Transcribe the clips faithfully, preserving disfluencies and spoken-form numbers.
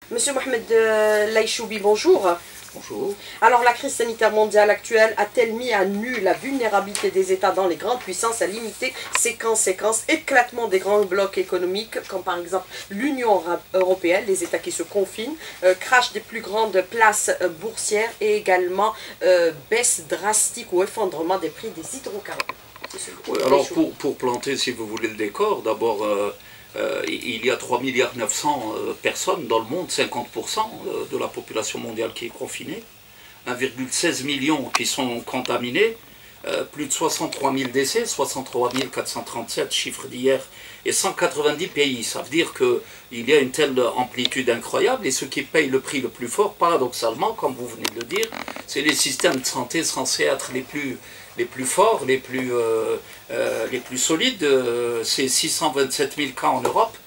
Monsieur Mohamed euh, Laïchoubi, bonjour. Bonjour. Alors, la crise sanitaire mondiale actuelle a-t-elle mis à nu la vulnérabilité des États dans les grandes puissances à limiter ces conséquences, éclatement des grands blocs économiques, comme par exemple l'Union européenne, les États qui se confinent, euh, crash des plus grandes places euh, boursières et également euh, baisse drastique ou effondrement des prix des hydrocarbures? Oui, alors pour, pour planter, si vous voulez, le décor, d'abord, euh, euh, il y a trois milliards neuf cents euh, personnes dans le monde, cinquante pour cent de la population mondiale qui est confinée, un virgule seize million qui sont contaminés, euh, plus de soixante-trois mille décès, soixante-trois mille quatre cent trente-sept, chiffre d'hier, et cent quatre-vingt-dix pays. Ça veut dire qu'il y a une telle amplitude incroyable, et ceux qui payent le prix le plus fort, paradoxalement, comme vous venez de le dire, c'est les systèmes de santé censés être les plus... les plus forts, les plus, euh, euh, les plus solides, euh, c'est six cent vingt-sept mille cas en Europe,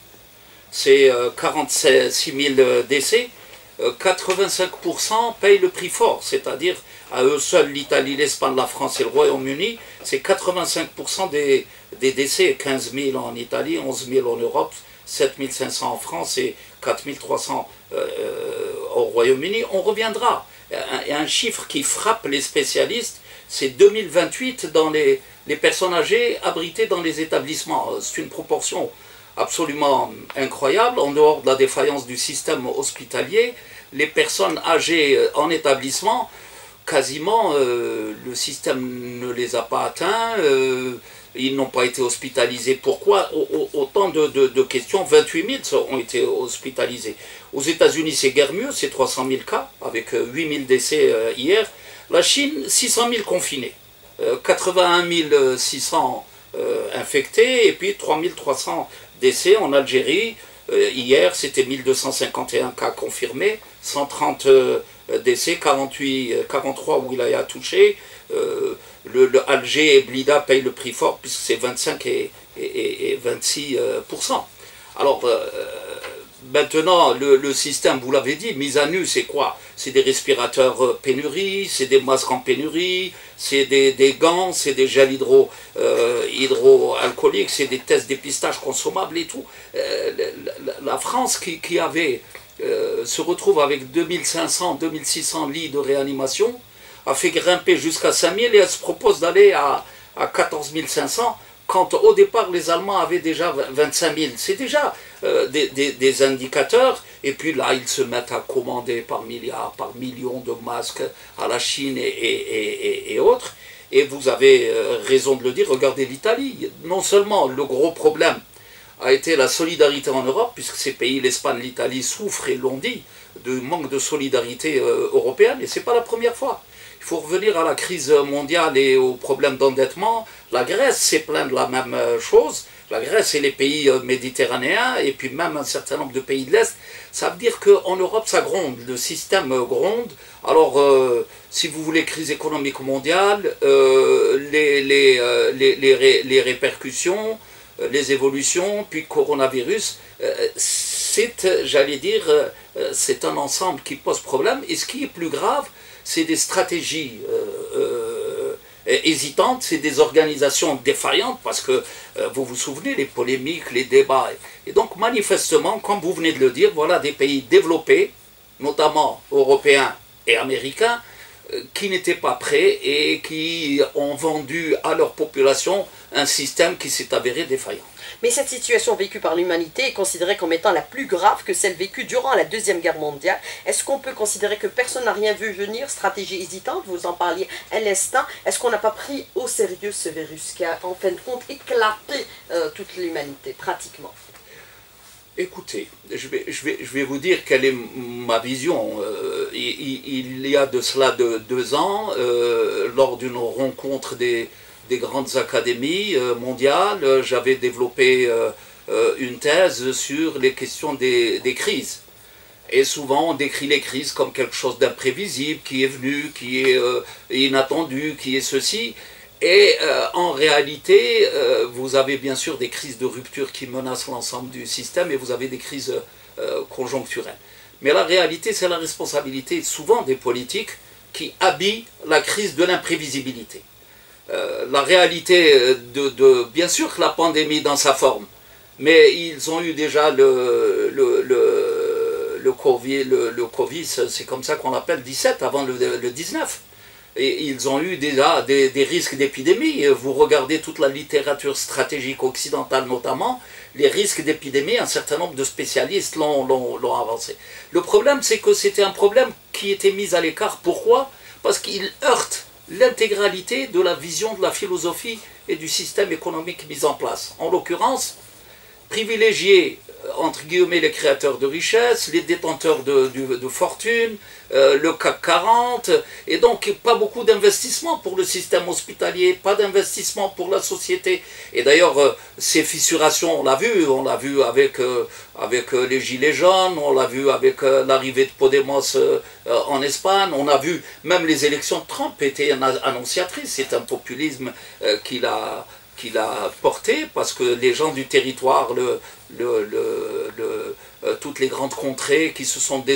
c'est euh, quarante-six mille décès, euh, quatre-vingt-cinq pour cent payent le prix fort, c'est-à-dire à eux seuls l'Italie, l'Espagne, la France et le Royaume-Uni, c'est quatre-vingt-cinq pour cent des, des décès, quinze mille en Italie, onze mille en Europe, sept mille cinq cents en France et quatre mille trois cents euh, au Royaume-Uni. On reviendra. Un, un chiffre qui frappe les spécialistes, c'est deux mille vingt-huit dans les, les personnes âgées abritées dans les établissements. C'est une proportion absolument incroyable. En dehors de la défaillance du système hospitalier, les personnes âgées en établissement, quasiment, euh, le système ne les a pas atteints, euh, ils n'ont pas été hospitalisés. Pourquoi? Autant de, de, de questions, vingt-huit mille ont été hospitalisés. Aux États-Unis, c'est guère mieux, c'est trois cent mille cas, avec huit mille décès euh, hier. La Chine, six cent mille confinés, euh, quatre-vingt-un mille six cents euh, infectés, et puis trois mille trois cents décès en Algérie. Euh, hier, c'était mille deux cent cinquante et un cas confirmés, cent trente euh, décès, quarante-huit, quarante-trois wilayas touchés. Euh, le, le Alger et Blida payent le prix fort, puisque c'est vingt-cinq et, et, et vingt-six pour cent. Alors, euh, maintenant, le, le système, vous l'avez dit, mise à nu, c'est quoi? C'est des respirateurs euh, pénurie, c'est des masques en pénurie, c'est des, des gants, c'est des gels hydro, euh, hydroalcooliques, c'est des tests dépistage consommables et tout. Euh, la, la France qui, qui avait, euh, se retrouve avec deux mille cinq cents, deux mille six cents lits de réanimation, a fait grimper jusqu'à cinq mille et elle se propose d'aller à, à quatorze mille cinq cents. Quand au départ les Allemands avaient déjà vingt-cinq mille. C'est déjà euh, des, des, des indicateurs, et puis là ils se mettent à commander par milliards, par millions de masques à la Chine et, et, et, et autres, et vous avez euh, raison de le dire, regardez l'Italie. Non seulement le gros problème a été la solidarité en Europe, puisque ces pays, l'Espagne, l'Italie, souffrent et l'ont dit, de manque de solidarité euh, européenne, et ce n'est pas la première fois. Il faut revenir à la crise mondiale et aux problèmes d'endettement. La Grèce s'est plainte de la même chose. La Grèce et les pays méditerranéens, et puis même un certain nombre de pays de l'Est. Ça veut dire qu'en Europe, ça gronde, le système gronde. Alors, euh, si vous voulez crise économique mondiale, euh, les, les, euh, les, les, ré, les répercussions, euh, les évolutions, puis coronavirus, euh, c'est, j'allais dire, euh, c'est un ensemble qui pose problème. Et ce qui est plus grave, c'est des stratégies euh, euh, hésitantes, c'est des organisations défaillantes, parce que euh, vous vous souvenez, les polémiques, les débats. Et donc manifestement, comme vous venez de le dire, voilà des pays développés, notamment européens et américains, euh, qui n'étaient pas prêts et qui ont vendu à leur population un système qui s'est avéré défaillant. Mais cette situation vécue par l'humanité est considérée comme étant la plus grave que celle vécue durant la Deuxième Guerre mondiale. Est-ce qu'on peut considérer que personne n'a rien vu venir, stratégie hésitante, vous en parliez à l'instant? Est-ce qu'on n'a pas pris au sérieux ce virus qui a en fin de compte éclaté euh, toute l'humanité, pratiquement? Écoutez, je vais, je, vais, je vais vous dire quelle est ma vision. Euh, il, il y a de cela de, deux ans, euh, lors d'une rencontre des... des grandes académies euh, mondiales, euh, j'avais développé euh, euh, une thèse sur les questions des, des crises. Et souvent on décrit les crises comme quelque chose d'imprévisible, qui est venu, qui est euh, inattendu, qui est ceci. Et euh, en réalité, euh, vous avez bien sûr des crises de rupture qui menacent l'ensemble du système, et vous avez des crises euh, conjoncturelles. Mais la réalité, c'est la responsabilité souvent des politiques qui habillent la crise de l'imprévisibilité. Euh, la réalité de, de, bien sûr que la pandémie dans sa forme, mais ils ont eu déjà le, le, le, le COVID, le, le COVID c'est comme ça qu'on l'appelle, dix-sept, avant le, le dix-neuf. Et ils ont eu déjà des, des risques d'épidémie. Vous regardez toute la littérature stratégique occidentale notamment, les risques d'épidémie, un certain nombre de spécialistes l'ont avancé. Le problème, c'est que c'était un problème qui était mis à l'écart. Pourquoi? Parce qu'il heurte l'intégralité de la vision de la philosophie et du système économique mis en place. En l'occurrence, privilégier entre guillemets les créateurs de richesses, les détenteurs de, de, de fortune, euh, le C A C quarante, et donc pas beaucoup d'investissement pour le système hospitalier, pas d'investissement pour la société. Et d'ailleurs, euh, ces fissurations, on l'a vu, on l'a vu avec, euh, avec euh, les Gilets jaunes, on l'a vu avec euh, l'arrivée de Podemos euh, euh, en Espagne, on a vu même les élections de Trump étaient annonciatrices, c'est un populisme euh, qu'il a... qu'il a porté, parce que les gens du territoire, le, le, le, le, euh, toutes les grandes contrées qui se sont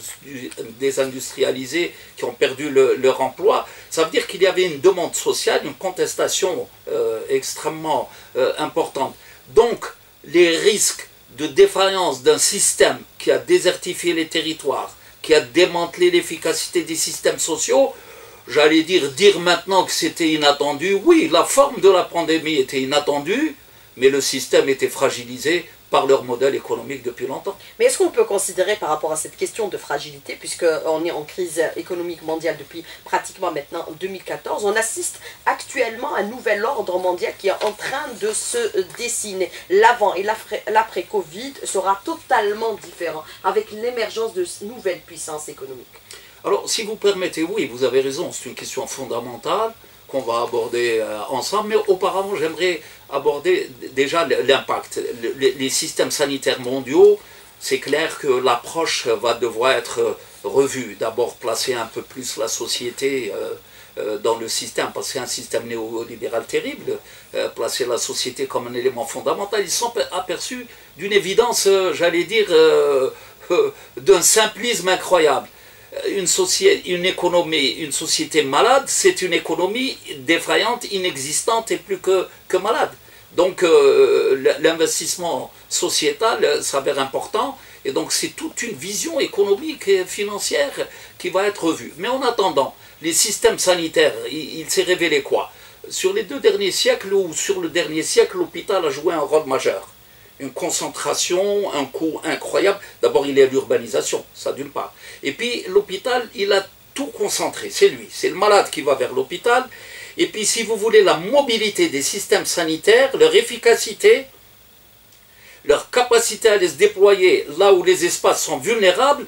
désindustrialisées, qui ont perdu le, leur emploi, ça veut dire qu'il y avait une demande sociale, une contestation euh, extrêmement euh, importante. Donc, les risques de défaillance d'un système qui a désertifié les territoires, qui a démantelé l'efficacité des systèmes sociaux, j'allais dire, dire maintenant que c'était inattendu, oui, la forme de la pandémie était inattendue, mais le système était fragilisé par leur modèle économique depuis longtemps. Mais est-ce qu'on peut considérer par rapport à cette question de fragilité, puisqu'on est en crise économique mondiale depuis pratiquement maintenant deux mille quatorze, on assiste actuellement à un nouvel ordre mondial qui est en train de se dessiner. L'avant et l'après-Covid sera totalement différent, avec l'émergence de nouvelles puissances économiques. Alors, si vous permettez, oui, vous avez raison, c'est une question fondamentale qu'on va aborder euh, ensemble, mais auparavant, j'aimerais aborder déjà l'impact. Les, les systèmes sanitaires mondiaux, c'est clair que l'approche va devoir être revue. D'abord, placer un peu plus la société euh, euh, dans le système, parce que c'est un système néolibéral terrible, euh, placer la société comme un élément fondamental. Ils sont aperçus d'une évidence, euh, j'allais dire, euh, euh, d'un simplisme incroyable. Une, société, une économie, une société malade, c'est une économie défaillante, inexistante et plus que, que malade. Donc euh, l'investissement sociétal s'avère important, et donc c'est toute une vision économique et financière qui va être revue. Mais en attendant, les systèmes sanitaires, il, il s'est révélé quoi? Sur les deux derniers siècles, ou sur le dernier siècle, l'hôpital a joué un rôle majeur. Une concentration, un coût incroyable. D'abord, il y a l'urbanisation, ça d'une part. Et puis, l'hôpital, il a tout concentré, c'est lui. C'est le malade qui va vers l'hôpital. Et puis, si vous voulez, la mobilité des systèmes sanitaires, leur efficacité, leur capacité à les se déployer là où les espaces sont vulnérables,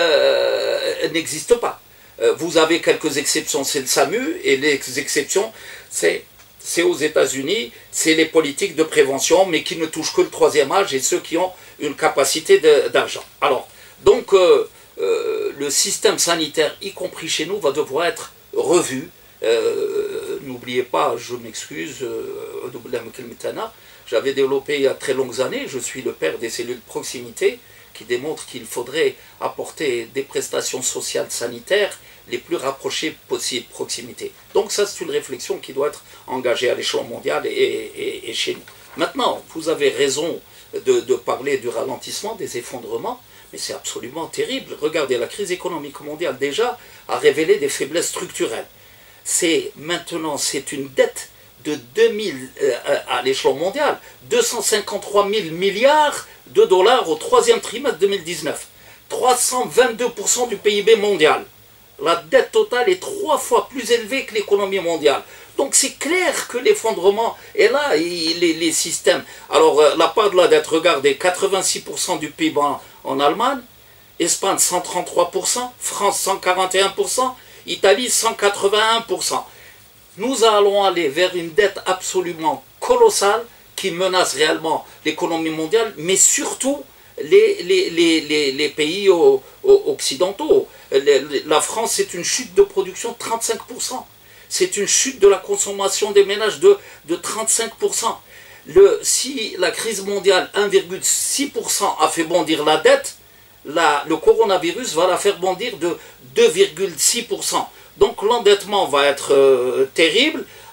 euh, n'existe pas. Euh, vous avez quelques exceptions, c'est le SAMU, et les exceptions, c'est... c'est aux États-Unis, c'est les politiques de prévention, mais qui ne touchent que le troisième âge et ceux qui ont une capacité d'argent. Alors, donc, euh, euh, le système sanitaire, y compris chez nous, va devoir être revu. Euh, N'oubliez pas, je m'excuse, euh, j'avais développé il y a très longues années, je suis le père des cellules de proximité, qui démontrent qu'il faudrait apporter des prestations sociales sanitaires les plus rapprochées possibles, proximité. Donc ça, c'est une réflexion qui doit être engagée à l'échelon mondial et, et, et chez nous. Maintenant, vous avez raison de, de parler du ralentissement, des effondrements, mais c'est absolument terrible. Regardez, la crise économique mondiale déjà a révélé des faiblesses structurelles. C'est maintenant, c'est une dette de deux mille, euh, à l'échelon mondial, deux cent cinquante-trois mille milliards de dollars au troisième trimestre deux mille dix-neuf. trois cent vingt-deux pour cent du P I B mondial. La dette totale est trois fois plus élevée que l'économie mondiale. Donc c'est clair que l'effondrement est là, et les, les systèmes. Alors euh, la part de la dette, regardez, quatre-vingt-six pour cent du P I B en, en Allemagne, Espagne cent trente-trois pour cent, France cent quarante et un pour cent, Italie cent quatre-vingt-un pour cent. Nous allons aller vers une dette absolument colossale qui menace réellement l'économie mondiale, mais surtout les, les, les, les, les pays au, au, occidentaux. La France, c'est une chute de production de trente-cinq pour cent. C'est une chute de la consommation des ménages de, de trente-cinq pour cent. Le, si la crise mondiale un virgule six pour cent a fait bondir la dette, la, le coronavirus va la faire bondir de deux virgule six pour cent. Donc l'endettement va être euh, terrible,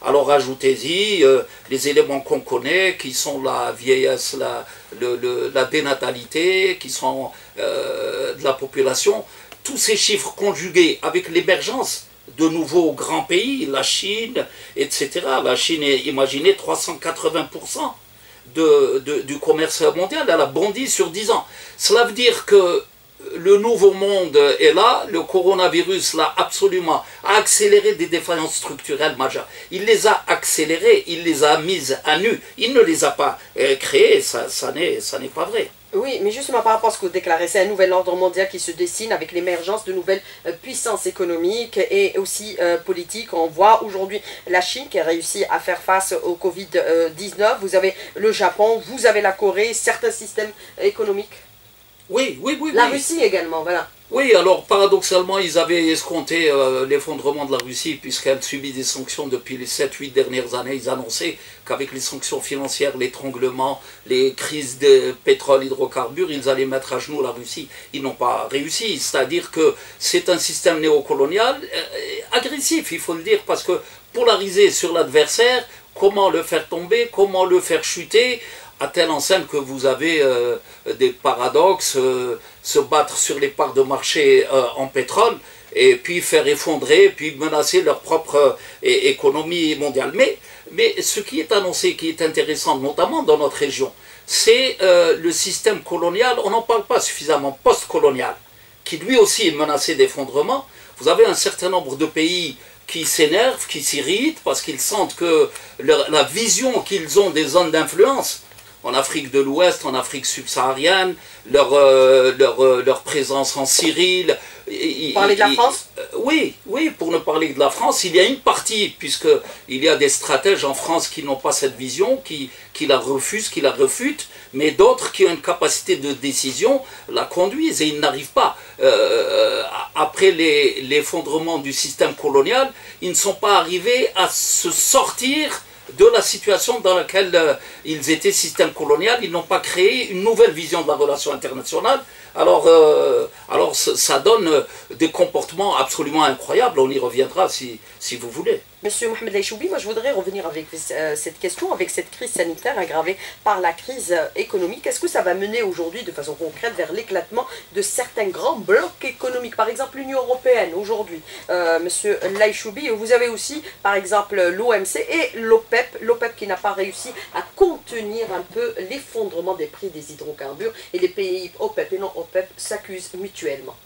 Alors ajoutez-y euh, les éléments qu'on connaît, qui sont la vieillesse, la, le, le, la dénatalité, qui sont euh, de la population. Tous ces chiffres conjugués avec l'émergence de nouveaux grands pays, la Chine, et cetera. La Chine est, imaginez, trois cent quatre-vingts pour cent de, de, du commerce mondial, elle a bondi sur dix ans. Cela veut dire que le nouveau monde est là, le coronavirus l'a absolument accéléré des défaillances structurelles majeures. Il les a accélérées, il les a mises à nu, il ne les a pas euh, créées, ça, ça n'est pas vrai. Oui, mais justement par rapport à ce que vous déclarez, c'est un nouvel ordre mondial qui se dessine avec l'émergence de nouvelles euh, puissances économiques et aussi euh, politiques. On voit aujourd'hui la Chine qui a réussi à faire face au Covid dix-neuf, vous avez le Japon, vous avez la Corée, certains systèmes économiques. Oui, oui, oui. La oui. Russie également, voilà. Oui, alors paradoxalement, ils avaient escompté euh, l'effondrement de la Russie puisqu'elle subit des sanctions depuis les sept huit dernières années. Ils annonçaient qu'avec les sanctions financières, l'étranglement, les crises de pétrole, hydrocarbures, ils allaient mettre à genoux la Russie. Ils n'ont pas réussi, c'est-à-dire que c'est un système néocolonial euh, agressif, il faut le dire, parce que polariser sur l'adversaire, comment le faire tomber, comment le faire chuter, à telle enseigne que vous avez euh, des paradoxes, euh, se battre sur les parts de marché euh, en pétrole, et puis faire effondrer, puis menacer leur propre euh, économie mondiale. Mais, mais ce qui est annoncé, qui est intéressant, notamment dans notre région, c'est euh, le système colonial, on n'en parle pas suffisamment, post-colonial, qui lui aussi est menacé d'effondrement. Vous avez un certain nombre de pays qui s'énervent, qui s'irritent, parce qu'ils sentent que leur, la vision qu'ils ont des zones d'influence, en Afrique de l'Ouest, en Afrique subsaharienne, leur, euh, leur, euh, leur présence en Syrie. Vous parlez de la France ? euh, Oui, oui, pour ne parler que de la France, il y a une partie, puisqu'il y a des stratèges en France qui n'ont pas cette vision, qui, qui la refusent, qui la refutent, mais d'autres qui ont une capacité de décision la conduisent et ils n'arrivent pas. Euh, après l'effondrement du système colonial, ils ne sont pas arrivés à se sortir de la situation dans laquelle euh, ils étaient système colonial. Ils n'ont pas créé une nouvelle vision de la relation internationale. Alors, euh, alors ça donne des comportements absolument incroyables. On y reviendra si, si vous voulez. Monsieur Mohamed Laïchoubi, moi je voudrais revenir avec euh, cette question, avec cette crise sanitaire aggravée par la crise euh, économique. Est-ce que ça va mener aujourd'hui de façon concrète vers l'éclatement de certains grands blocs économiques? Par exemple l'Union Européenne aujourd'hui, euh, Monsieur Laïchoubi, vous avez aussi par exemple l'O M C et l'OPEP, l'OPEP qui n'a pas réussi à contenir un peu l'effondrement des prix des hydrocarbures et les pays OPEP et non OPEP s'accusent mutuellement.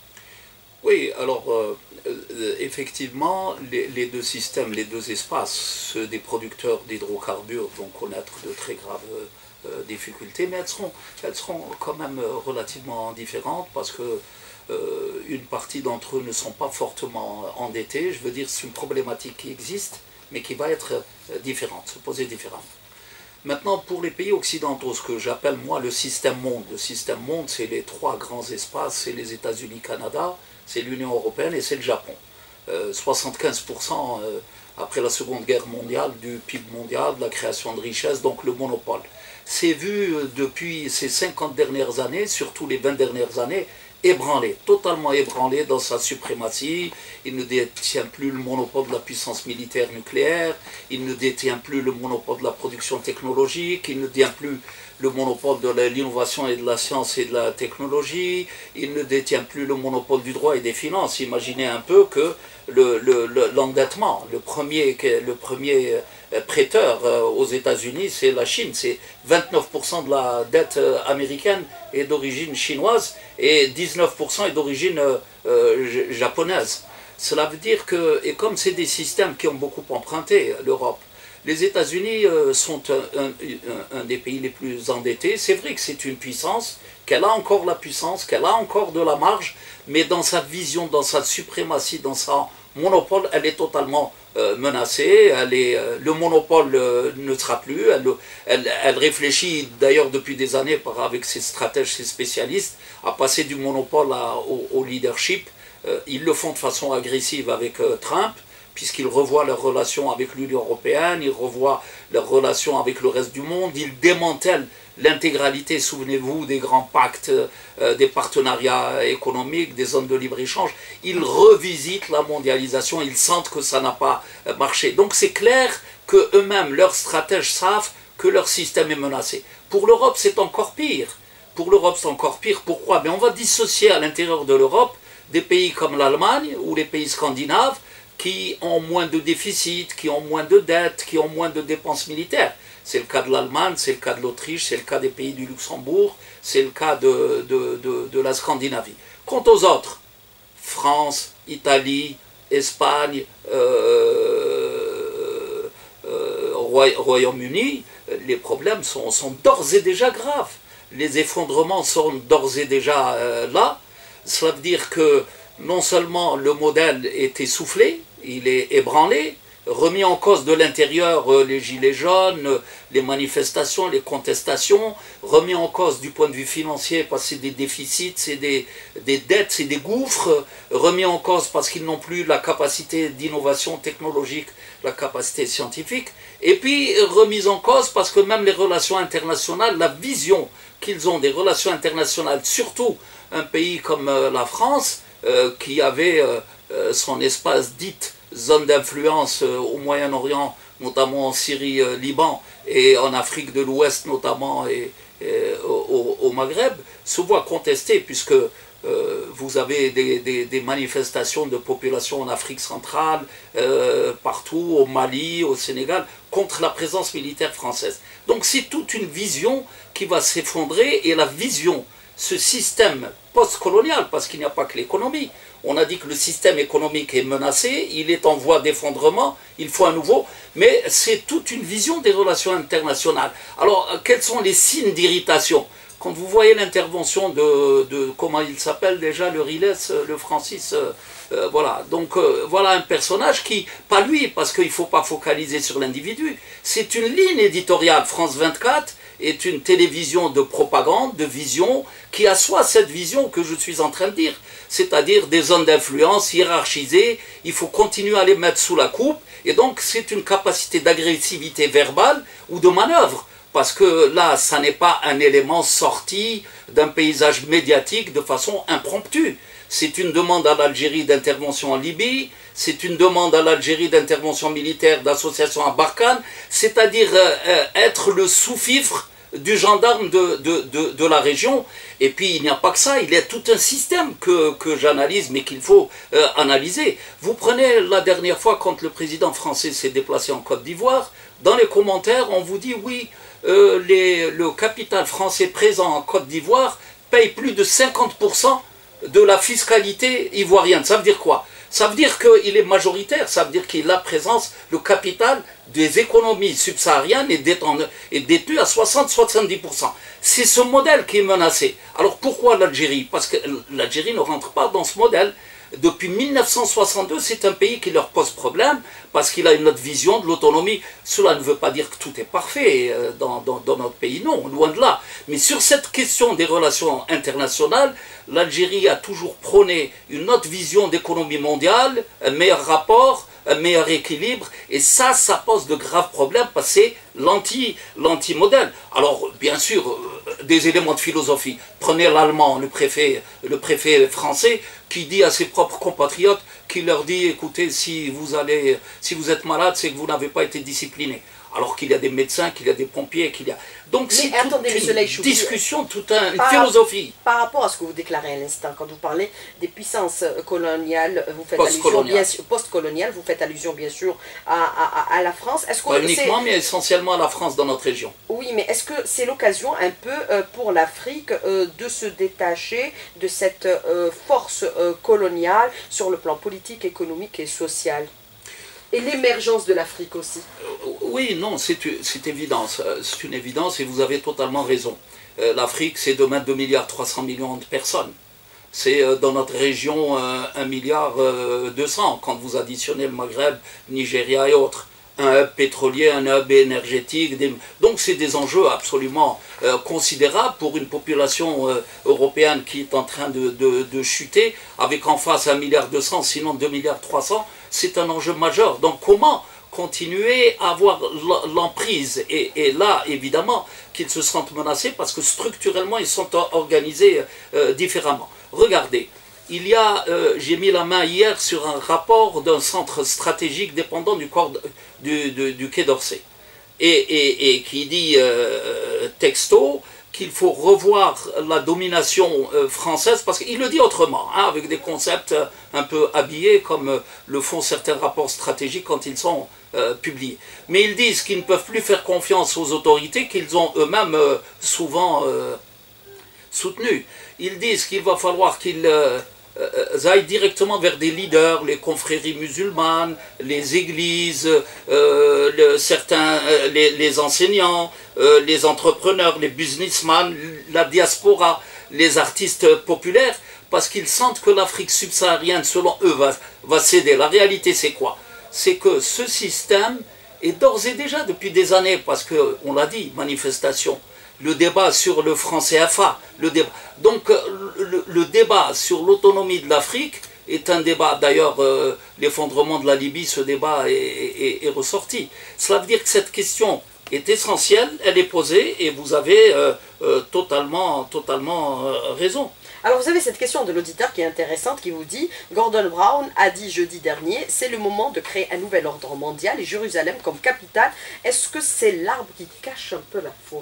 Oui, alors euh, euh, effectivement, les, les deux systèmes, les deux espaces, ceux des producteurs d'hydrocarbures vont connaître de très graves euh, difficultés, mais elles seront, elles seront quand même relativement différentes parce que euh, une partie d'entre eux ne sont pas fortement endettés. Je veux dire, c'est une problématique qui existe, mais qui va être euh, différente, se poser différemment. Maintenant, pour les pays occidentaux, ce que j'appelle moi le système monde, le système monde, c'est les trois grands espaces, c'est les États-Unis, Canada, c'est l'Union européenne et c'est le Japon. Euh, soixante-quinze pour cent euh, après la Seconde Guerre mondiale du P I B mondial, de la création de richesses, donc le monopole. C'est vu euh, depuis ces cinquante dernières années, surtout les vingt dernières années, ébranlé, totalement ébranlé dans sa suprématie. Il ne détient plus le monopole de la puissance militaire nucléaire, il ne détient plus le monopole de la production technologique, il ne détient plus le monopole de l'innovation et de la science et de la technologie, il ne détient plus le monopole du droit et des finances. Imaginez un peu que l'endettement, le, le, le premier, le premier prêteur aux États-Unis, c'est la Chine. C'est vingt-neuf pour cent de la dette américaine est d'origine chinoise et dix-neuf pour cent est d'origine euh, japonaise. Cela veut dire que, et comme c'est des systèmes qui ont beaucoup emprunté l'Europe, les États-Unis euh, sont un, un, un des pays les plus endettés. C'est vrai que c'est une puissance, qu'elle a encore la puissance, qu'elle a encore de la marge, mais dans sa vision, dans sa suprématie, dans sa monopole, elle est totalement euh, menacée. Elle est, euh, le monopole euh, ne sera plus. Elle, elle, elle réfléchit d'ailleurs depuis des années par, avec ses stratèges, ses spécialistes, à passer du monopole à, au, au leadership. Euh, ils le font de façon agressive avec euh, Trump, puisqu'ils revoient leurs relations avec l'Union européenne, ils revoient leurs relations avec le reste du monde, ils démantèlent l'intégralité, souvenez-vous, des grands pactes, euh, des partenariats économiques, des zones de libre-échange. Ils revisitent la mondialisation, ils sentent que ça n'a pas marché. Donc c'est clair que eux-mêmes, leurs stratèges savent que leur système est menacé. Pour l'Europe, c'est encore pire. Pour l'Europe, c'est encore pire. Pourquoi? Mais on va dissocier à l'intérieur de l'Europe des pays comme l'Allemagne ou les pays scandinaves qui ont moins de déficit, qui ont moins de dettes, qui ont moins de dépenses militaires. C'est le cas de l'Allemagne, c'est le cas de l'Autriche, c'est le cas des pays du Luxembourg, c'est le cas de, de, de, de la Scandinavie. Quant aux autres, France, Italie, Espagne, euh, euh, Royaume-Uni, les problèmes sont, sont d'ores et déjà graves. Les effondrements sont d'ores et déjà euh, là. Cela veut dire que non seulement le modèle est essoufflé, il est ébranlé, remis en cause de l'intérieur, euh, les gilets jaunes, euh, les manifestations, les contestations, remis en cause du point de vue financier parce que c'est des déficits, c'est des, des dettes, c'est des gouffres, euh, remis en cause parce qu'ils n'ont plus la capacité d'innovation technologique, la capacité scientifique, et puis remis en cause parce que même les relations internationales, la vision qu'ils ont des relations internationales, surtout un pays comme euh, la France, euh, qui avait euh, euh, son espace dite zone d'influence euh, au Moyen-Orient, notamment en Syrie, euh, Liban, et en Afrique de l'Ouest notamment, et, et au, au Maghreb, se voit contesté, puisque euh, vous avez des, des, des manifestations de population en Afrique centrale, euh, partout, au Mali, au Sénégal, contre la présence militaire française. Donc c'est toute une vision qui va s'effondrer, et la vision, ce système post-colonial, parce qu'il n'y a pas que l'économie, on a dit que le système économique est menacé, il est en voie d'effondrement, il faut un nouveau, mais c'est toute une vision des relations internationales. Alors, quels sont les signes d'irritation? Quand vous voyez l'intervention de, de, comment il s'appelle déjà, le Riles, le Francis, euh, euh, voilà, donc euh, voilà un personnage qui, pas lui, parce qu'il ne faut pas focaliser sur l'individu, c'est une ligne éditoriale. France vingt-quatre est une télévision de propagande, de vision, qui assoit cette vision que je suis en train de dire, c'est-à-dire des zones d'influence hiérarchisées, il faut continuer à les mettre sous la coupe, et donc c'est une capacité d'agressivité verbale ou de manœuvre, parce que là, ça n'est pas un élément sorti d'un paysage médiatique de façon impromptue. C'est une demande à l'Algérie d'intervention en Libye, c'est une demande à l'Algérie d'intervention militaire d'association à Barkhane, c'est-à-dire euh, être le sous-fifre du gendarme de, de, de, de la région. Et puis il n'y a pas que ça, il y a tout un système que, que j'analyse, mais qu'il faut euh, analyser. Vous prenez la dernière fois, quand le président français s'est déplacé en Côte d'Ivoire, dans les commentaires, on vous dit oui, euh, les, le capital français présent en Côte d'Ivoire paye plus de cinquante pour cent de la fiscalité ivoirienne. Ça veut dire quoi? Ça veut dire qu'il est majoritaire, ça veut dire qu'il a la présence, le capital des économies subsahariennes est détenu à soixante à soixante-dix pour cent. C'est ce modèle qui est menacé. Alors pourquoi l'Algérie? Parce que l'Algérie ne rentre pas dans ce modèle. Depuis mille neuf cent soixante-deux, c'est un pays qui leur pose problème parce qu'il a une autre vision de l'autonomie. Cela ne veut pas dire que tout est parfait dans, dans, dans notre pays, non, loin de là. Mais sur cette question des relations internationales, l'Algérie a toujours prôné une autre vision d'économie mondiale, un meilleur rapport, un meilleur équilibre, et ça, ça pose de graves problèmes parce que c'est l'anti, l'anti-modèle. Alors, bien sûr, des éléments de philosophie. Prenez l'allemand, le préfet, le préfet français, qui dit à ses propres compatriotes, qui leur dit, écoutez, si vous, allez, si vous êtes malade, c'est que vous n'avez pas été discipliné. Alors qu'il y a des médecins, qu'il y a des pompiers, qu'il y a... Donc c'est toute une discussion, toute un, une par, philosophie. Par rapport à ce que vous déclarez à l'instant, quand vous parlez des puissances coloniales, vous faites allusion bien sûr, post-coloniales, vous faites allusion bien sûr à, à, à la France. Est-ce qu'on, pas uniquement, mais essentiellement à la France dans notre région. Oui, mais est-ce que c'est l'occasion un peu euh, pour l'Afrique euh, de se détacher de cette euh, force euh, coloniale sur le plan politique, économique et social ? Et l'émergence de l'Afrique aussi. Oui, non, c'est évident, c'est une évidence et vous avez totalement raison. L'Afrique, c'est demain deux milliards trois cents millions de personnes. C'est dans notre région un milliard deux cents quand vous additionnez le Maghreb, Nigeria et autres. Un hub pétrolier, un hub énergétique. Des... Donc c'est des enjeux absolument euh, considérables pour une population euh, européenne qui est en train de, de, de chuter, avec en face un milliard deux cents, sinon deux milliards trois cents, c'est un enjeu majeur. Donc comment continuer à avoir l'emprise et, et là, évidemment, qu'ils se sentent menacés parce que structurellement, ils sont organisés euh, différemment. Regardez, il y a, euh, j'ai mis la main hier sur un rapport d'un centre stratégique dépendant du, corps, du, du, du Quai d'Orsay, et, et, et qui dit euh, texto qu'il faut revoir la domination euh, française, parce qu'il le dit autrement, hein, avec des concepts un peu habillés, comme euh, le font certains rapports stratégiques quand ils sont euh, publiés. Mais ils disent qu'ils ne peuvent plus faire confiance aux autorités qu'ils ont eux-mêmes euh, souvent euh, soutenues. Ils disent qu'il va falloir qu'ils euh, aillent directement vers des leaders, les confréries musulmanes, les églises, euh, le, certains, euh, les, les enseignants, euh, les entrepreneurs, les businessmen, la diaspora, les artistes populaires, parce qu'ils sentent que l'Afrique subsaharienne, selon eux, va, va céder. La réalité, c'est quoi? C'est que ce système est d'ores et déjà, depuis des années, parce qu'on l'a dit, manifestation, le débat sur le franc C F A, le débat. Donc le, le débat sur l'autonomie de l'Afrique est un débat, d'ailleurs euh, l'effondrement de la Libye, ce débat est, est, est ressorti. Cela veut dire que cette question est essentielle, elle est posée et vous avez euh, euh, totalement, totalement euh, raison. Alors vous avez cette question de l'auditeur qui est intéressante, qui vous dit « Gordon Brown a dit jeudi dernier, c'est le moment de créer un nouvel ordre mondial et Jérusalem comme capitale. Est-ce que c'est l'arbre qui cache un peu la forêt ?»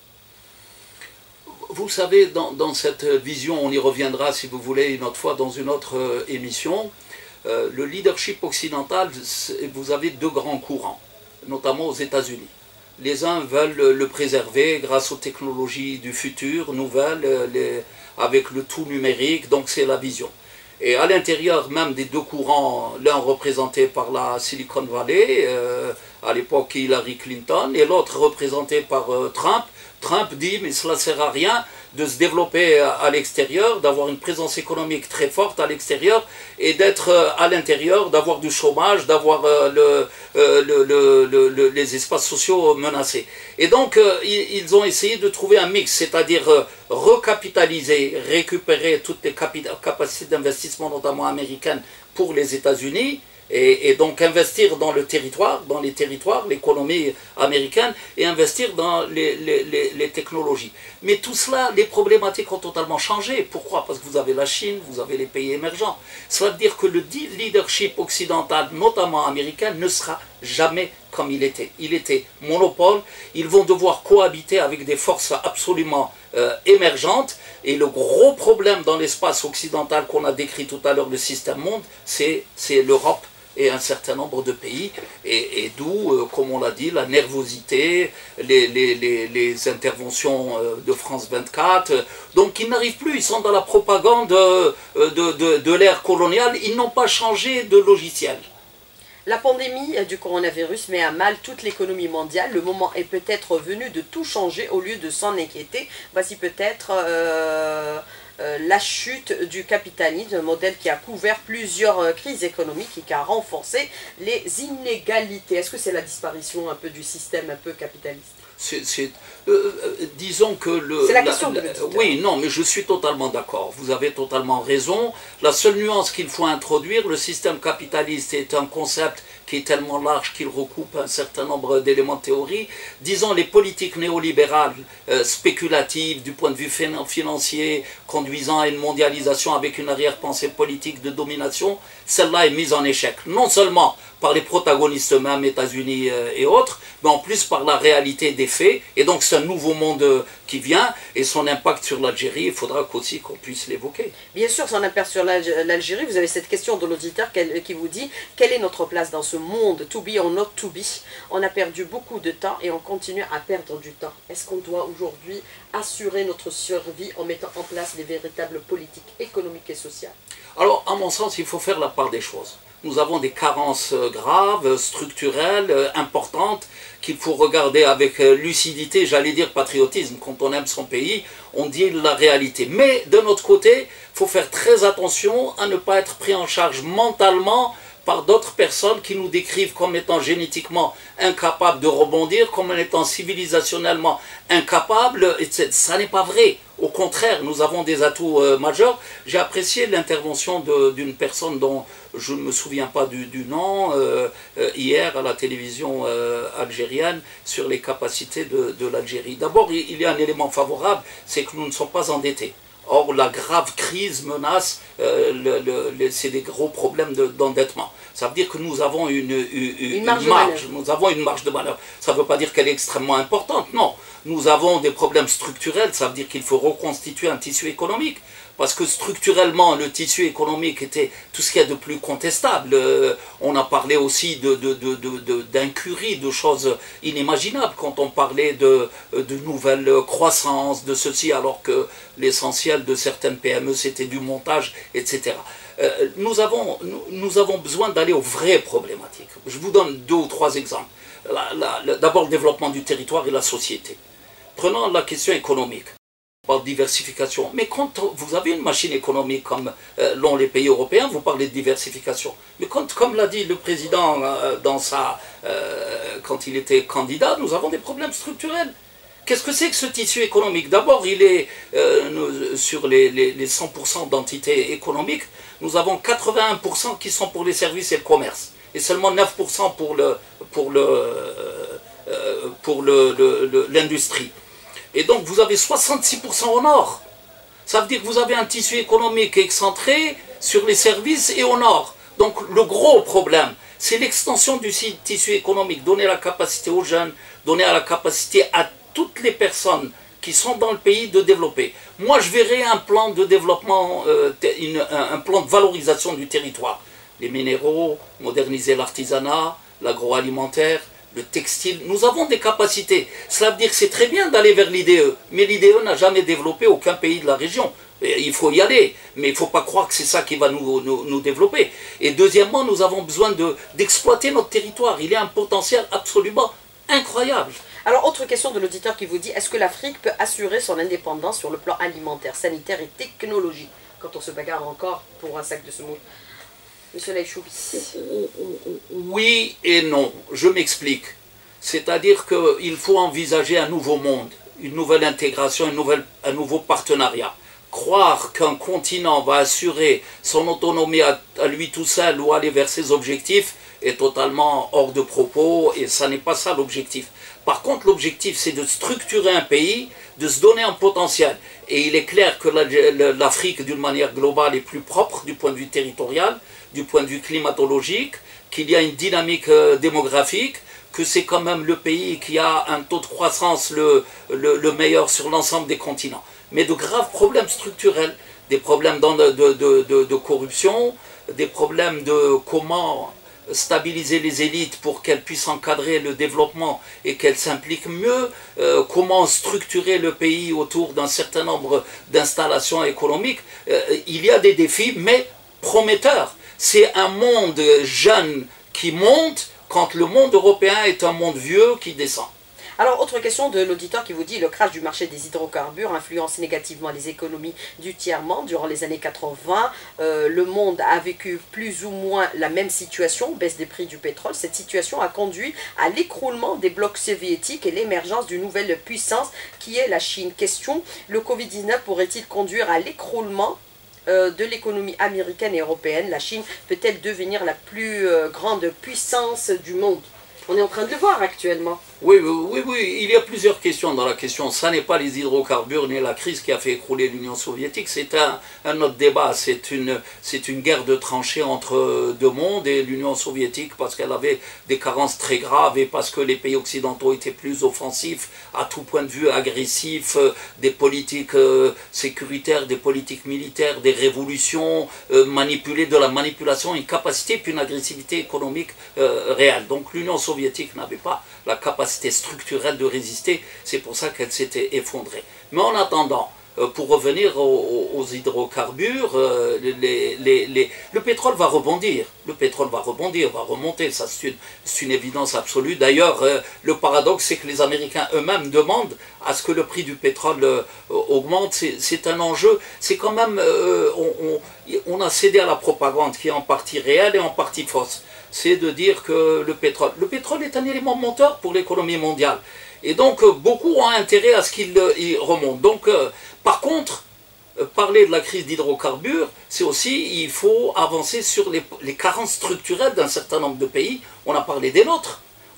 Vous savez, dans, dans cette vision, on y reviendra si vous voulez une autre fois dans une autre euh, émission, euh, le leadership occidental, vous avez deux grands courants, notamment aux États-Unis. Les uns veulent le préserver grâce aux technologies du futur, nouvelles, les, avec le tout numérique, donc c'est la vision. Et à l'intérieur même des deux courants, l'un représenté par la Silicon Valley, euh, à l'époque Hillary Clinton, et l'autre représenté par euh, Trump, Trump dit, mais cela ne sert à rien de se développer à l'extérieur, d'avoir une présence économique très forte à l'extérieur et d'être à l'intérieur, d'avoir du chômage, d'avoir le, le, le, le, les espaces sociaux menacés. Et donc, ils ont essayé de trouver un mix, c'est-à-dire recapitaliser, récupérer toutes les capacités d'investissement, notamment américaines, pour les États-Unis, Et, et donc investir dans le territoire, dans les territoires, l'économie américaine, et investir dans les, les, les, les technologies. Mais tout cela, les problématiques ont totalement changé. Pourquoi? Parce que vous avez la Chine, vous avez les pays émergents. Cela veut dire que le leadership occidental, notamment américain, ne sera jamais comme il était. Il était monopole, ils vont devoir cohabiter avec des forces absolument euh, émergentes, et le gros problème dans l'espace occidental qu'on a décrit tout à l'heure, le système monde, c'est l'Europe et un certain nombre de pays, et, et d'où, euh, comme on l'a dit, la nervosité, les, les, les, les interventions euh, de France vingt-quatre, donc ils n'arrivent plus, ils sont dans la propagande euh, de, de, de l'ère coloniale, ils n'ont pas changé de logiciel. La pandémie du coronavirus met à mal toute l'économie mondiale. Le moment est peut-être venu de tout changer au lieu de s'en inquiéter. Voici peut-être euh, euh, la chute du capitalisme, un modèle qui a couvert plusieurs euh, crises économiques et qui a renforcé les inégalités. Est-ce que c'est la disparition un peu du système un peu capitaliste? C'est, c'est, euh, disons que le... C'est la question la, de l'auditeur. Oui, non, mais je suis totalement d'accord. Vous avez totalement raison. La seule nuance qu'il faut introduire, le système capitaliste est un concept qui est tellement large qu'il recoupe un certain nombre d'éléments de théorie. Disons, les politiques néolibérales euh, spéculatives du point de vue financier, conduisant à une mondialisation avec une arrière-pensée politique de domination, celle-là est mise en échec. Non seulement par les protagonistes eux-mêmes, États-Unis euh, et autres, mais en plus par la réalité des faits. Et donc c'est un nouveau monde euh, qui vient, et son impact sur l'Algérie, il faudra qu'aussi qu'on puisse l'évoquer. Bien sûr, son impact sur l'Algérie, vous avez cette question de l'auditeur qui vous dit « Quelle est notre place dans ce monde, to be or not to be ?» On a perdu beaucoup de temps et on continue à perdre du temps. Est-ce qu'on doit aujourd'hui assurer notre survie en mettant en place des véritables politiques économiques et sociales? Alors, à mon sens, il faut faire la part des choses. Nous avons des carences graves, structurelles, importantes, qu'il faut regarder avec lucidité, j'allais dire patriotisme. Quand on aime son pays, on dit la réalité. Mais de notre côté, il faut faire très attention à ne pas être pris en charge mentalement par d'autres personnes qui nous décrivent comme étant génétiquement incapables de rebondir, comme étant civilisationnellement incapables. Et ça n'est pas vrai. Au contraire, nous avons des atouts euh, majeurs. J'ai apprécié l'intervention d'une personne dont je ne me souviens pas du, du nom, euh, euh, hier à la télévision euh, algérienne, sur les capacités de, de l'Algérie. D'abord, il y a un élément favorable, c'est que nous ne sommes pas endettés. Or, la grave crise menace, euh, le, le, le, c'est des gros problèmes d'endettement. Ça veut dire que nous avons une, une, une, une marge, marge nous avons une marge de manœuvre. Ça ne veut pas dire qu'elle est extrêmement importante, non. Nous avons des problèmes structurels, ça veut dire qu'il faut reconstituer un tissu économique. Parce que structurellement, le tissu économique était tout ce qu'il y a de plus contestable. Euh, on a parlé aussi de, de, de, de, d'incurie, de choses inimaginables quand on parlait de, de nouvelles croissances, de ceci, alors que l'essentiel de certaines P M E, c'était du montage, et cetera. Euh, nous, avons, nous, nous avons besoin d'aller aux vraies problématiques. Je vous donne deux ou trois exemples. D'abord, le développement du territoire et la société. Prenons la question économique. Par diversification. Mais quand vous avez une machine économique comme euh, l'ont les pays européens, vous parlez de diversification. Mais quand, comme l'a dit le président euh, dans sa, euh, quand il était candidat, nous avons des problèmes structurels. Qu'est-ce que c'est que ce tissu économique? D'abord, il est euh, nous, sur les, les, les cent pour cent d'entités économiques, nous avons quatre-vingt-un pour cent qui sont pour les services et le commerce, et seulement neuf pour cent pour le, pour le, euh, pour le, le, le, l'industrie. Et donc vous avez soixante-six pour cent au nord. Ça veut dire que vous avez un tissu économique excentré sur les services et au nord. Donc le gros problème, c'est l'extension du tissu économique. Donner la capacité aux jeunes, donner la capacité à toutes les personnes qui sont dans le pays de développer. Moi je verrais un plan de développement, euh, une, un, un plan de valorisation du territoire. Les minéraux, moderniser l'artisanat, l'agroalimentaire, le textile, nous avons des capacités. Cela veut dire que c'est très bien d'aller vers l'I D E, mais l'I D E n'a jamais développé aucun pays de la région. Et il faut y aller, mais il ne faut pas croire que c'est ça qui va nous, nous, nous développer. Et deuxièmement, nous avons besoin de, d'exploiter notre territoire. Il y a un potentiel absolument incroyable. Alors, autre question de l'auditeur qui vous dit, est-ce que l'Afrique peut assurer son indépendance sur le plan alimentaire, sanitaire et technologique, quand on se bagarre encore pour un sac de semoule? Monsieur Laïchoubi. Oui et non, je m'explique. C'est-à-dire qu'il faut envisager un nouveau monde, une nouvelle intégration, une nouvelle, un nouveau partenariat. Croire qu'un continent va assurer son autonomie à, à lui tout seul ou aller vers ses objectifs est totalement hors de propos et ça n'est pas ça l'objectif. Par contre, l'objectif c'est de structurer un pays, de se donner un potentiel. Et il est clair que l'Afrique, d'une manière globale, est plus propre du point de vue territorial, du point de vue climatologique, qu'il y a une dynamique euh, démographique, que c'est quand même le pays qui a un taux de croissance le, le, le meilleur sur l'ensemble des continents. Mais de graves problèmes structurels, des problèmes de, de, de, de, de corruption, des problèmes de comment stabiliser les élites pour qu'elles puissent encadrer le développement et qu'elles s'impliquent mieux, euh, comment structurer le pays autour d'un certain nombre d'installations économiques. Euh, il y a des défis, mais prometteurs. C'est un monde jeune qui monte quand le monde européen est un monde vieux qui descend. Alors, autre question de l'auditeur qui vous dit, le crash du marché des hydrocarbures influence négativement les économies du tiers-monde. Durant les années quatre-vingt, euh, le monde a vécu plus ou moins la même situation, baisse des prix du pétrole. Cette situation a conduit à l'écroulement des blocs soviétiques et l'émergence d'une nouvelle puissance qui est la Chine. Question, le Covid dix-neuf pourrait-il conduire à l'écroulement de l'économie américaine et européenne? La Chine peut-elle devenir la plus euh, grande puissance du monde? On est en train de le voir actuellement. Oui, oui, oui, il y a plusieurs questions dans la question. Ça n'est pas les hydrocarbures ni la crise qui a fait écrouler l'Union soviétique, c'est un, un autre débat. C'est une, c'est une guerre de tranchées entre deux mondes et l'Union soviétique parce qu'elle avait des carences très graves et parce que les pays occidentaux étaient plus offensifs à tout point de vue, agressifs, des politiques euh, sécuritaires, des politiques militaires, des révolutions, euh, manipulées, de la manipulation, une capacité puis une agressivité économique euh, réelle. Donc l'Union soviétique n'avait pas la capacité structurelle de résister, c'est pour ça qu'elle s'était effondrée. Mais en attendant, euh, pour revenir aux, aux hydrocarbures, euh, les, les, les, le pétrole va rebondir, le pétrole va rebondir, va remonter, ça c'est une, c'est une évidence absolue. D'ailleurs, euh, le paradoxe c'est que les Américains eux-mêmes demandent à ce que le prix du pétrole euh, augmente, c'est un enjeu, c'est quand même, euh, on, on, on a cédé à la propagande qui est en partie réelle et en partie fausse. C'est de dire que le pétrole, le pétrole est un élément moteur pour l'économie mondiale. Et donc, beaucoup ont intérêt à ce qu'il remonte. Donc, euh, par contre, euh, parler de la crise d'hydrocarbures, c'est aussi, il faut avancer sur les, les carences structurelles d'un certain nombre de pays. On a parlé des nôtres.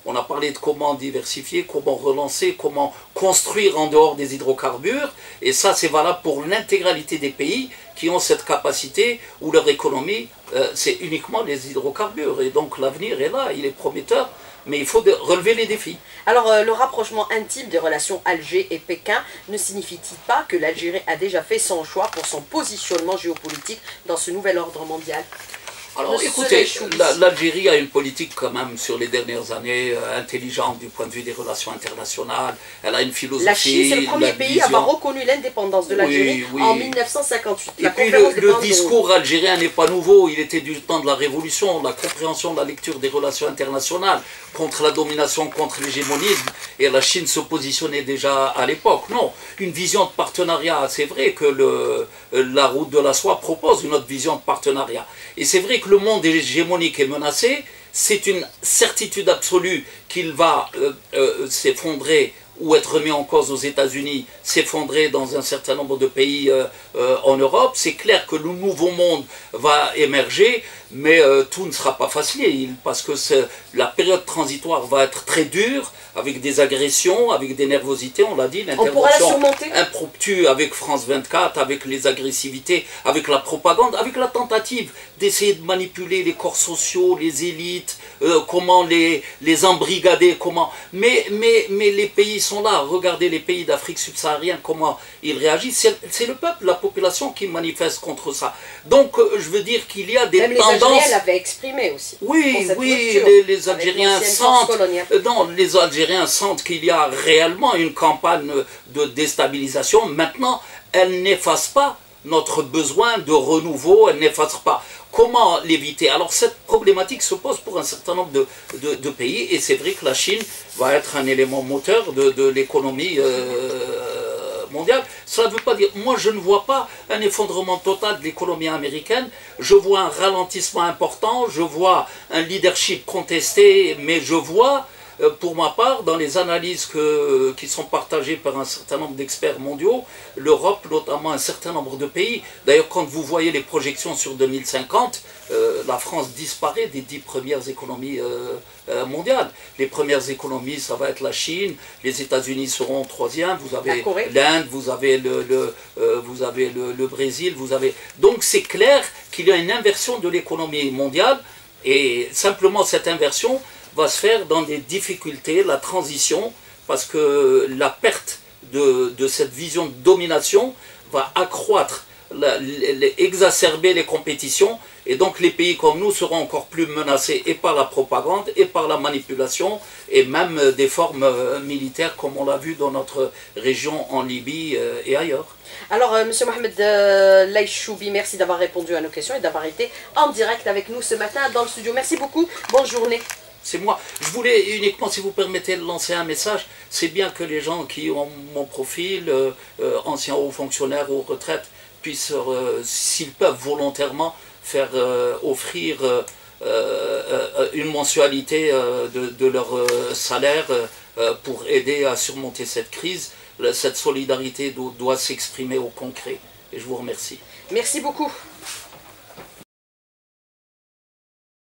On a parlé de comment diversifier, comment relancer, comment construire en dehors des hydrocarbures. Et ça, c'est valable pour l'intégralité des pays qui ont cette capacité où leur économie, euh, c'est uniquement les hydrocarbures. Et donc l'avenir est là, il est prometteur, mais il faut de, relever les défis. Alors euh, le rapprochement intime des relations Alger et Pékin ne signifie-t-il pas que l'Algérie a déjà fait son choix pour son positionnement géopolitique dans ce nouvel ordre mondial? Alors écoutez, l'Algérie a une politique quand même sur les dernières années euh, intelligente du point de vue des relations internationales. Elle a une philosophie. La Chine, c'est le premier pays à avoir reconnu l'indépendance de l'Algérie oui, oui. en mille neuf cent cinquante-huit. Et puis le, le discours algérien n'est pas nouveau, il était du temps de la Révolution, de la compréhension de la lecture des relations internationales contre la domination, contre l'hégémonisme, et la Chine se positionnait déjà à l'époque. Non, une vision de partenariat, c'est vrai que le, la route de la soie propose une autre vision de partenariat. Et c'est vrai que le monde hégémonique est menacé, c'est une certitude absolue qu'il va euh, euh, s'effondrer ou être remis en cause aux États-Unis, s'effondrer dans un certain nombre de pays euh, euh, en Europe. C'est clair que le nouveau monde va émerger, mais euh, tout ne sera pas facile, parce que la période transitoire va être très dure, avec des agressions, avec des nervosités, on l'a dit, l'intervention impromptue avec France vingt-quatre, avec les agressivités, avec la propagande, avec la tentative d'essayer de manipuler les corps sociaux, les élites, euh, comment les, les embrigader, comment... Mais, mais, mais les pays sont là, regardez les pays d'Afrique subsaharienne, comment ils réagissent, c'est le peuple, la population qui manifeste contre ça. Donc euh, je veux dire qu'il y a des Même tendances... les Algériens l'avaient exprimé aussi. Oui, oui, les, les Algériens sentent... Non, les Algériens sentent qu'il y a réellement une campagne de déstabilisation. Maintenant, elle n'efface pas notre besoin de renouveau, elle n'efface pas. Comment l'éviter? Alors cette problématique se pose pour un certain nombre de, de, de pays, et c'est vrai que la Chine va être un élément moteur de, de l'économie euh, mondiale. Ça ne veut pas dire, moi je ne vois pas un effondrement total de l'économie américaine, je vois un ralentissement important, je vois un leadership contesté, mais je vois, pour ma part, dans les analyses que, qui sont partagées par un certain nombre d'experts mondiaux, l'Europe, notamment un certain nombre de pays. D'ailleurs, quand vous voyez les projections sur deux mille cinquante, euh, la France disparaît des dix premières économies euh, euh, mondiales. Les premières économies, ça va être la Chine, les États-Unis seront troisième, vous avez l'Inde, vous avez, le, le, euh, vous avez le, le Brésil, vous avez... Donc c'est clair qu'il y a une inversion de l'économie mondiale, et simplement cette inversion va se faire dans des difficultés, la transition, parce que la perte de, de cette vision de domination va accroître, la, les, exacerber les compétitions, et donc les pays comme nous seront encore plus menacés et par la propagande, et par la manipulation, et même des formes militaires comme on l'a vu dans notre région en Libye et ailleurs. Alors, euh, Monsieur Mohamed euh, Laïchoubi, merci d'avoir répondu à nos questions et d'avoir été en direct avec nous ce matin dans le studio. Merci beaucoup, bonne journée. C'est moi. Je voulais uniquement, si vous permettez, de lancer un message. C'est bien que les gens qui ont mon profil, euh, euh, anciens hauts fonctionnaires ou retraites, puissent, euh, s'ils peuvent volontairement, faire euh, offrir euh, euh, une mensualité euh, de, de leur euh, salaire euh, pour aider à surmonter cette crise. Cette solidarité doit, doit s'exprimer au concret. Et je vous remercie. Merci beaucoup.